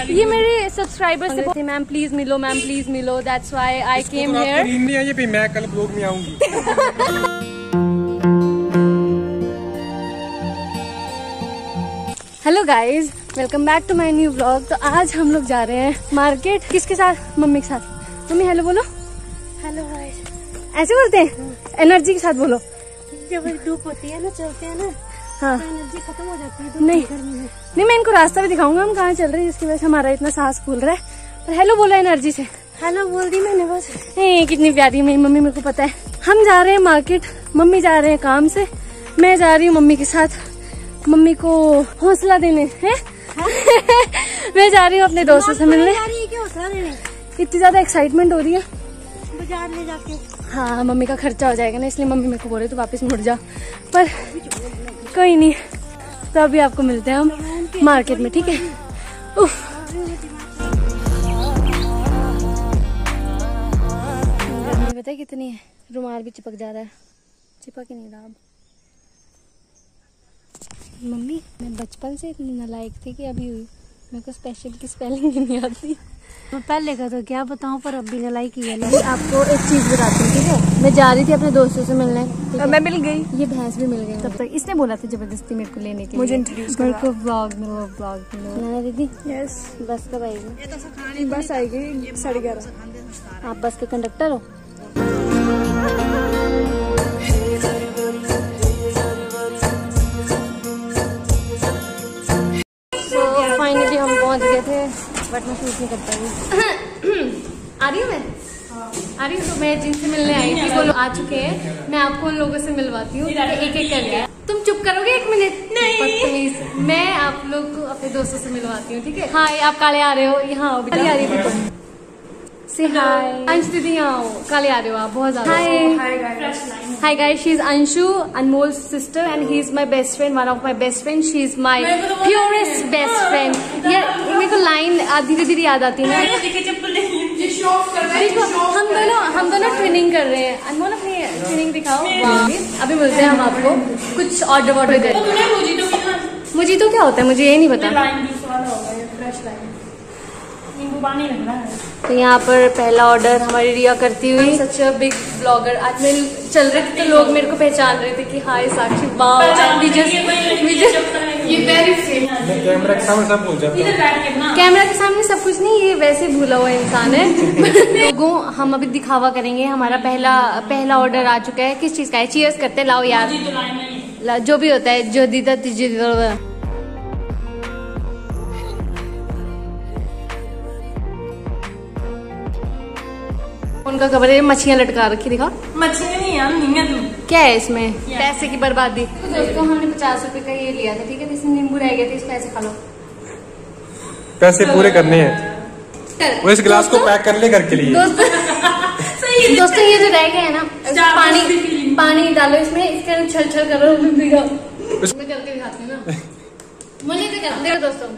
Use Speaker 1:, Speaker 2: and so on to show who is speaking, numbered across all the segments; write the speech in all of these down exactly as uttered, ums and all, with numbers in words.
Speaker 1: ये मेरे सब्सक्राइबर से बोलते मैम प्लीज मिलो, मैम प्लीज मिलो, that's why I came here.
Speaker 2: नहीं आई पे मैं कल ब्लॉग में आऊंगी।
Speaker 1: Hello guys, welcome back to my new vlog. तो आज हम लोग जा रहे हैं मार्केट। किसके साथ? मम्मी के साथ। मम्मी हेलो बोलो। Hello guys. ऐसे बोलते हैं? एनर्जी के साथ बोलो।
Speaker 3: जब धूप होती है ना, चलते हैं ना,
Speaker 1: हाँ
Speaker 3: तो एनर्जी खत्म हो जाती है। तो
Speaker 1: नहीं
Speaker 3: में
Speaker 1: नहीं, मैं इनको रास्ता भी दिखाऊंगा हम कहाँ चल रहे हैं, जिसकी वजह से हमारा इतना सांस फूल रहा है। पर हेलो बोलो एनर्जी से।
Speaker 3: हेलो बोल दी मैंने बस।
Speaker 1: ए, कितनी प्यारी मेरी मम्मी, मेरे को पता है। हम जा रहे हैं मार्केट, मम्मी जा रहे हैं काम से, मैं जा रही हूँ मम्मी के साथ मम्मी को हौसला देने हैं। मैं जा रही हूँ अपने दोस्तों से मिलने।
Speaker 3: हौसला देने
Speaker 1: इतनी ज्यादा एक्साइटमेंट हो रही है
Speaker 3: बाजार में जाके।
Speaker 1: हाँ, मम्मी का खर्चा हो जाएगा ना, इसलिए मम्मी मेरे को बोल रही तो वापस मुड़ जा, पर कोई नहीं। तो अभी आपको मिलते हैं हम मार्केट में, ठीक है? उफ। गर्मी पता है कितनी है, रुमाल भी चिपक जा रहा है। चिपक ही नहीं रहा अब। मम्मी, मैं बचपन से इतनी नालायक थी कि अभी हुई मेरे को स्पेशल की स्पेलिंग ही नहीं आती।
Speaker 3: मैं पहले का तो क्या बताऊं, पर अब भी लड़ाई की है।
Speaker 1: आपको एक चीज बताती हूँ, ठीक है? मैं जा रही थी अपने दोस्तों से मिलने,
Speaker 4: मैं मिल गई।
Speaker 1: ये भैंस भी मिल गई। तब तक इसने बोला था जबरदस्ती मेरे को लेने के लिए।
Speaker 4: मुझे इंट्रोड्यूस
Speaker 1: मेरे को व्लॉग मिलो, व्लॉग मिलो। नाना दीदी,
Speaker 4: यस,
Speaker 1: बस कब आएगी?
Speaker 4: बस आएगी साढ़े ग्यारह।
Speaker 1: आप बस के कंडक्टर हो? तो फाइनली हम पहुंच गए थे, बट मैं शूट नहीं कर पाई। आ रही हूँ मैं, आ रही हूँ। तो मैं जिनसे मिलने आई थी वो लोग आ चुके हैं। मैं आपको उन लोगों से मिलवाती हूँ, एक एक करके। तुम चुप करोगे एक मिनट? नहीं, मैं आप लोग को अपने दोस्तों से मिलवाती हूँ, ठीक है? हाँ, आप काले आ रहे हो, यहाँ आओ। काले आ रही है तुम। से हाय अंश दीदी, यहाँ आओ। काले आ रहे हो आप बहुत ज्यादा। Hi hi guys, she is Anshu, Anmol sister, and he is my best friend, one of my best friend. She is my purest best friend. ये मेरे को लाइन धीरे धीरे याद आती है। देखो, हम दोनों हम दोनों ट्रेनिंग कर रहे हैं। अनमोल अपनी ट्रेनिंग दिखाओ। अभी मिलते हैं हम आपको कुछ ऑर्डर वॉर्डर कर। मुझे तो क्या होता है मुझे ये नहीं पता। तो यहाँ पर पहला ऑर्डर हमारी रिया करती हुई। Such a big blogger. आज मैं चल रहे थे तो लोग मेरे को पहचान रहे थे कि हाय साक्षी, वाओ। ये वेरी
Speaker 2: कैमरा के सामने सब भूल जाता हूं।
Speaker 1: कैमरा के सामने सब कुछ नहीं, ये वैसे भूला हुआ इंसान है। लोगों, हम अभी दिखावा करेंगे। हमारा पहला पहला ऑर्डर आ चुका है। किस चीज का है? चीयर्स करते लाओ यार, जो भी होता है। जो दीदा तीजी उनका खबर है। मछलियाँ लटका रखी, दिखा।
Speaker 4: मछली नहीं यार, नहीं है तुम।
Speaker 1: क्या है इसमें? पैसे की बर्बादी। तो दोस्तों, हमने पचास रुपए का ये लिया था, ठीक है? इसमें नींबू रह गए थे, इस पैसे खा लो।
Speaker 2: पैसे पूरे करने हैं। वो इस गिलास को पैक कर ले घर के लिए।
Speaker 1: दोस्तों दोस्तों ये जो रह गए हैं ना, पानी पानी डालो इसमें, इसके अंदर छल छल करो। मैं करके दिखाती हूँ ना, मुझे तो करते हो दोस्तों।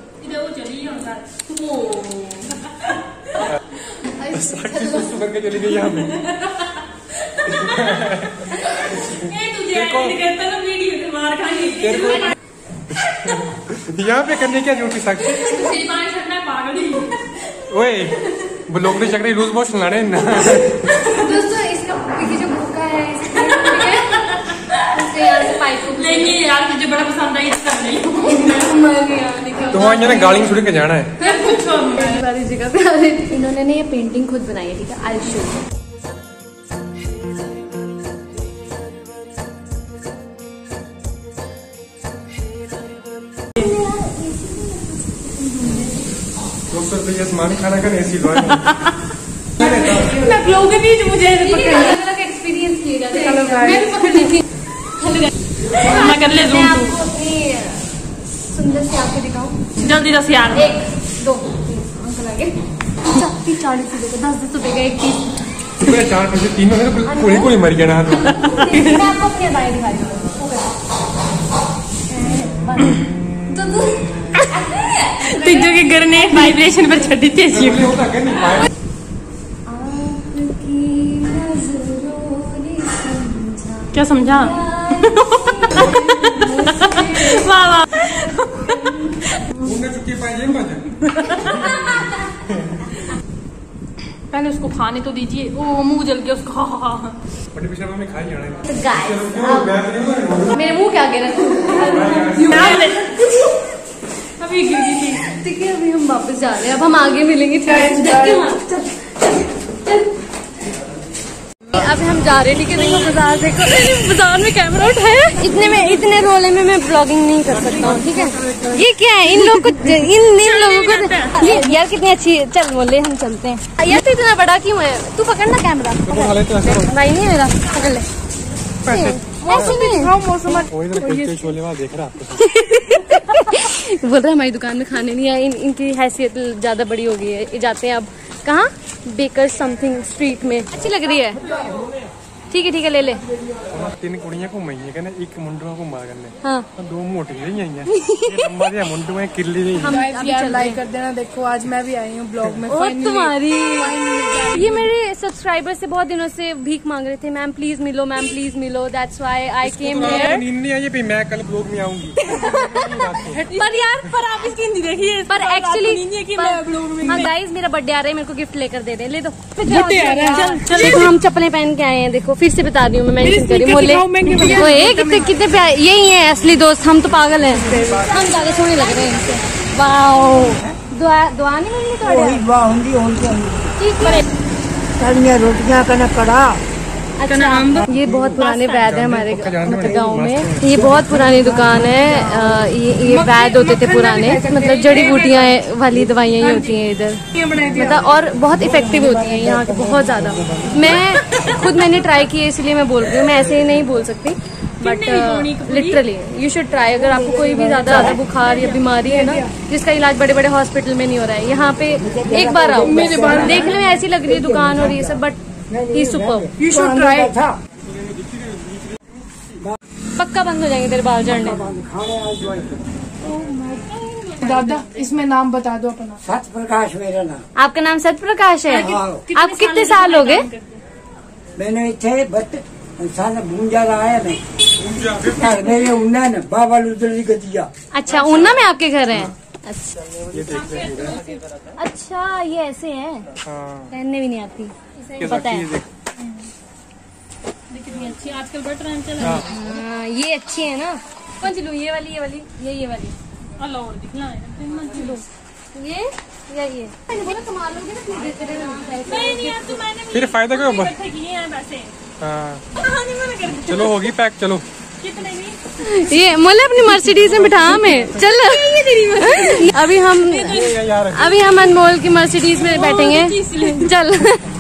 Speaker 2: करके चली गई यहाँ पे। यहाँ पे करने क्या जरूरत थी साक्षी? ओए ब्लॉग नहीं चक रही, लूज मोशन लड़े ना।
Speaker 1: दोस्तों, इसका जो भूखा है
Speaker 4: नहीं यार, मुझे बड़ा पसंद आई।
Speaker 1: तो
Speaker 2: वहाँ यहाँ गाड़ी छुड़ के जाना है
Speaker 1: सारी जगह पे। इन्होंने ने ये पेंटिंग खुद बनाई है, ठीक है? I show.
Speaker 2: सामान खाना का ऐसी
Speaker 4: मैं ब्लॉग भी मुझे
Speaker 1: एक्सपीरियंस किया। मैं भी पकड़ ली थी।
Speaker 4: मैं कर ले
Speaker 1: मैं आपको अपनी सुंदर से आके दिखाऊं।
Speaker 4: जल्दी दस यार।
Speaker 1: एक दो अंकल आगे। तीस चालीस रुपए का, दस दस रुपए का एक पीस।
Speaker 2: चार पैसे तीनों है, कोई कोई मर गया ना।
Speaker 1: मैं आपको अपनी बाई दिखाई दूँ।
Speaker 4: तीजों के घर ने वाइब्रेशन पर छड़ी थी। क्या समझा? वाह वाह।
Speaker 2: चुकी पाए
Speaker 4: पहले उसको खाने तो दीजिए। ओ मुंह जल गया उसका।
Speaker 2: बड़ी पिछले में खा ही जाना है।
Speaker 1: तो गाइस मेरे मुंह क्या गिरा
Speaker 4: अभी गिर गई थी।
Speaker 1: ठीक है अभी हम वापस जा रहे हैं, अब हम आगे मिलेंगे। चल अब हम जा रहे हैं। ठीक है देखो बाजार देखो, बाजार में कैमरा उठाया। इतने में इतने रोले में मैं ब्लॉगिंग नहीं कर सकता हूँ। ठीक है ये क्या है इन लोगों को, इन इन लोगों को ये यार कितनी अच्छी है। चल बोले हम चलते हैं। यार तो इतना बड़ा क्यों है? तू पकड़ना कैमरा। भाई नहीं मेरा पकड़ ले। ऐसे नहीं
Speaker 2: देख रहा
Speaker 1: बोल रहे हमारी दुकान में खाने नहीं आए। इन, इनकी हैसियत ज्यादा बड़ी हो गई है। ये जाते हैं अब कहाँ? बेकर समथिंग स्ट्रीट में। अच्छी लग रही है। ठीक है ठीक है ले ले।
Speaker 2: तीन कुड़ियां घूम आई है एक मुंडुआ घूमा करने।
Speaker 1: हाँ
Speaker 2: दो मोटी आई है मुंडू में किरली
Speaker 1: हम
Speaker 4: लाइक कर देना। देखो आज मैं भी आई हूँ ब्लॉग में।
Speaker 1: और तुम्हारी ये मेरे सब्सक्राइबर से बहुत दिनों से भीख मांग रहे थे, मैम प्लीज मिलो, मैम प्लीज मिलो। That's why I came here.
Speaker 2: नींद नहीं आई है, मैं कल ब्लॉग में आऊंगी।
Speaker 1: पर यार पर आप इसकी हिंदी देखिए। पर एक्चुअली हाँ गाइस मेरा बर्थडे आ रहा है, मेरे को गिफ्ट लेकर दे रहे हैं। ले दो। चल देखो हम चप्पलें पहन के आए हैं। देखो फिर से बता रही हूँ मैं, मेंशन करी मोले कितने कितने प्यारे। यही है असली दोस्त, हम तो पागल हैं। हम ज्यादा सोने लग रहे हैं इनसे। वाओ दुआ दुआ नहीं मिलनी थोड़ी
Speaker 3: रोटियाँ का कड़ा।
Speaker 1: अच्छा ये बहुत पुराने वैद है हमारे मतलब गाँव में। ये बहुत पुरानी दुकान है। ये ये वैद होते थे पुराने, मतलब जड़ी बूटियाँ वाली दवाइयाँ ही होती हैं इधर, मतलब और बहुत इफेक्टिव होती हैं यहाँ की, बहुत ज्यादा। मैं खुद मैंने ट्राई की है इसलिए मैं बोल रही हूँ, मैं ऐसे ही नहीं बोल सकती but literally you should try. अगर आपको कोई भी ज्यादा ज्यादा बुखार या बीमारी है ना जिसका इलाज बड़े बड़े हॉस्पिटल में नहीं हो रहा है, यहाँ पे एक बार आओ। देखने में ऐसी लग रही है दुकान और ये सब बट ही सुपर, यू शुड ट्राई। पक्का बंद हो जाएंगे तेरे बाल झड़ने।
Speaker 4: दादा इसमें नाम बता दो अपना।
Speaker 5: सत्य प्रकाश मेरा नाम।
Speaker 1: आपका नाम सत्य प्रकाश है?
Speaker 5: हाँ।
Speaker 1: आप कितने साल हो गए?
Speaker 5: मैंने इतने बट साल भूंजा आया नहीं मेरे उन्ना न बाबा लुदरी गदिया।
Speaker 1: अच्छा ऊना में आपके घर है? अच्छा अच्छा ये ऐसे है। पहनने भी नहीं आती पता है। कितनी अच्छी आजकल बट रहा चला। हाँ ये अच्छी है ना। कौन सी लूं? ये वाली ये वाली ये ये वाली अल्लाह और दिखला है। ये या ये मैंने बोला कमा लोगे ना फिर देते रहना। नहीं नहीं यार तो मैंने
Speaker 2: फिर फायदा क्या होगा?
Speaker 4: किए हैं वैसे।
Speaker 2: हाँ चलो होगी पैक। चलो
Speaker 4: कितने में?
Speaker 1: ये मोले अपनी मर्सिडीज में बिठा हमें। चल अभी हम अभी हम अनमोल की मर्सिडीज में बैठेंगे। चल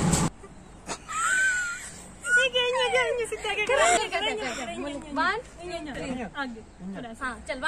Speaker 1: हाँ चल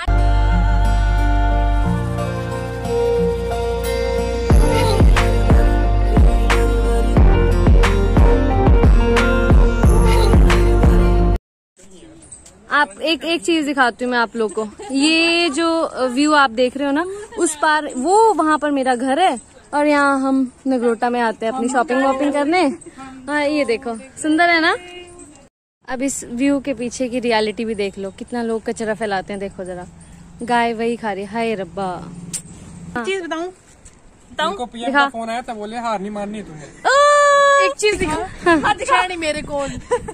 Speaker 1: आप एक एक चीज दिखाती हूँ मैं आप लोग को। ये जो व्यू आप देख रहे हो ना उस पार वो वहाँ पर मेरा घर है और यहाँ हम नगरोटा में आते हैं अपनी शॉपिंग वॉपिंग करने। हाँ ये देखो सुंदर है ना। अब इस व्यू के पीछे की रियलिटी भी देख लो, कितना लोग कचरा फैलाते हैं। देखो जरा गाय वही खा रही। हाय रब्बा।
Speaker 4: चीज बताऊं
Speaker 2: बताऊं दिखा। फोन आया था बोले हार नहीं मारनी तुम्हें।
Speaker 1: एक चीज दिखा।
Speaker 4: दिखा नहीं मेरे को।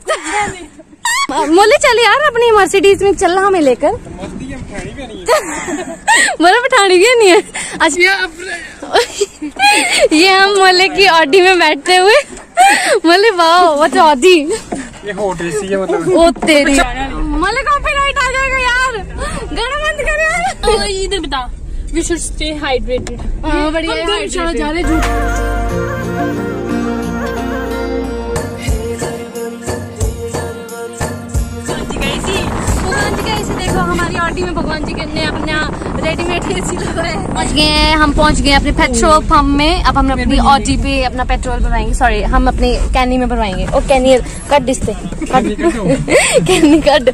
Speaker 1: मोले चल यार अपनी मर्सिडीज में चल हमें लेकर। मोले बिठानी भी नहीं है। अच्छा ये हम मोले की ऑडी में बैठते हुए। मोले वाह वो ऑडी
Speaker 2: ये हॉट एसी है मतलब।
Speaker 1: ओ तेरी मोले कॉपीराइट आ जाएगा यार। गाना बंद कर यार।
Speaker 4: इधर बता। We should stay hydrated.
Speaker 1: हाँ बढ़िया हाइड्रेटेड। देखो हमारी ऑडी में भगवान जी ने अपना रेडीमेड एसी लगाया है। पहुंच गए हैं हम पहुंच गए अपने पेट्रोल पंप में। अब हम अपनी ऑडी पे अपना पेट्रोल भरवाएंगे। सॉरी हम अपने कैनी में भरवाएंगे। ओ कैनी कट डिस्ते कैनी कट।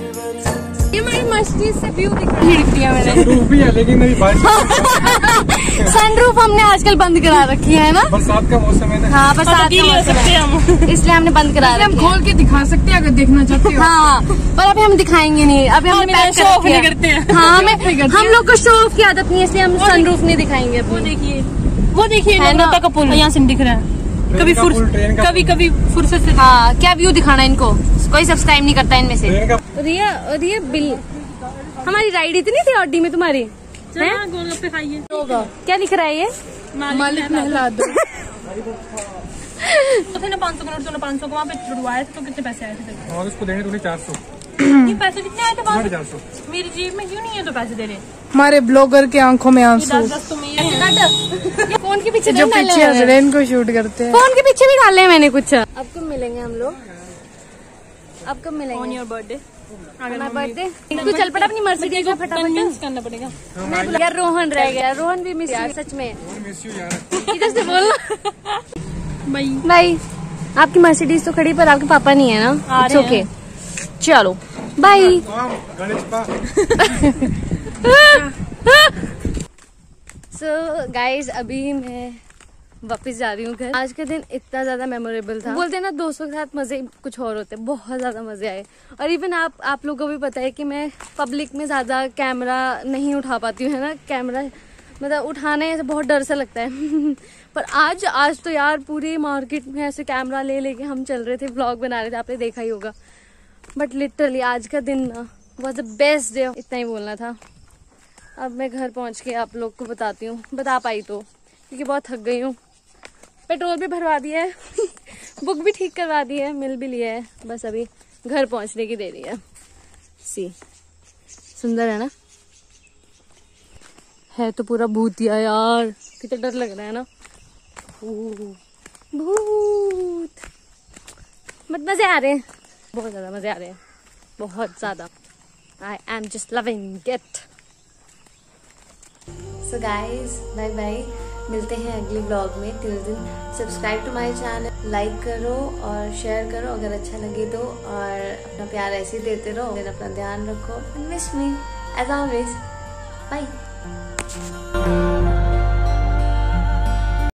Speaker 1: ये हमारी मर्सिडीज से व्यू दिख रहा है।
Speaker 2: मैंने लेकिन मेरी बाइक
Speaker 1: सनरूफ हमने आजकल बंद करा रखी है ना,
Speaker 2: बरसात का मौसम है ना।
Speaker 1: हाँ बरसात का मौसम है, इसलिए हमने बंद करा रखी है।
Speaker 4: हम खोल के दिखा सकते हैं अगर देखना चाहते हो।
Speaker 1: हाँ पर अभी हम दिखाएंगे नहीं, अभी हमने पैक
Speaker 4: शो ऑफ नहीं करते हैं।
Speaker 1: हाँ हमें हम लोग को शो ऑफ की आदत नहीं है, इसलिए हम सनरूफ नहीं दिखाएंगे।
Speaker 4: वो देखिए वो देखिए
Speaker 1: है ना?
Speaker 4: का पुल यहाँ से दिख रहा है। कभी कभी कभी फुर्सत से।
Speaker 1: हाँ क्या व्यू दिखाना इनको, कोई सब्सक्राइब नहीं करता इनमें से। रिया रिया बिल हमारी राइड इतनी थी ऑडी में तुम्हारी है?
Speaker 4: गोलगप्पे खाइए।
Speaker 1: क्या लिख रहा है ये?
Speaker 4: मालिक नहला दो। तूने पाँच सौ करोड़ तूने पाँच सौ को वहाँ पे जुड़वाया था, तो कितने पैसे आए थे?
Speaker 2: और उसको देंगे तूने चार सौ।
Speaker 4: ये पैसे कितने आए थे?
Speaker 2: साढ़े चार सौ।
Speaker 4: मेरी जेब में क्यों नहीं है तो पैसे दे रहे?
Speaker 6: हमारे ब्लॉगर के आंखों में आंसू।
Speaker 4: दस दस तो मेरे
Speaker 1: फोन के पीछे
Speaker 6: जो पीछे हसरैन को शूट करते हैं।
Speaker 1: फोन के पीछे भी डाले हैं मैंने कुछ। अब कब मिलेंगे हम लोग? अब कब मिलेंगे?
Speaker 4: On your birthday.
Speaker 1: हमारा बर्थडे तू चल पड़ा अपनी मर्सिडीज में फटाफट
Speaker 4: करना पड़ेगा।
Speaker 1: मैं यार रोहन रह गया, रोहन भी मिस यार सच में।
Speaker 2: मिस यू यार।
Speaker 1: इधर से बोलना
Speaker 4: भाई
Speaker 1: भाई। आपकी मर्सिडीज तो खड़ी पर आपके पापा नहीं है ना? इट्स ओके चलो बाय। सो गाइज अभी मैं वापस जा रही हूँ घर। आज का दिन इतना ज्यादा मेमोरेबल था। बोलते हैं ना दोस्तों के साथ मजे कुछ और होते हैं, बहुत ज्यादा मजे आए। और इवन आप आप लोगों को भी पता है कि मैं पब्लिक में ज्यादा कैमरा नहीं उठा पाती हूँ, है ना। कैमरा मतलब उठाने से बहुत डर सा लगता है पर आज आज तो यार पूरी मार्केट में ऐसे कैमरा ले लेके हम चल रहे थे, व्लॉग बना रहे थे, आपने देखा ही होगा। बट लिटरली आज का दिन ना वॉज द बेस्ट डे, इतना ही बोलना था। अब मैं घर पहुंच के आप लोग को बताती हूँ, बता पाई तो, क्योंकि बहुत थक गई हूँ। पेट्रोल भी भरवा दिया है बुक भी ठीक करवा दी है, मिल भी लिया है, बस अभी घर पहुंचने की देरी है। सी सुंदर है ना, है तो पूरा भूतिया यार, कितना डर लग रहा है ना। भूत बट मजे आ रहे हैं, बहुत ज्यादा मजे आ रहे हैं, बहुत ज्यादा। I am just loving it. So guys bye bye, मिलते हैं अगले ब्लॉग में। Till then subscribe to my channel, like करो और शेयर करो अगर अच्छा लगे तो, और अपना प्यार ऐसे ही देते रहो। फिर अपना ध्यान रखो, miss me as always, bye.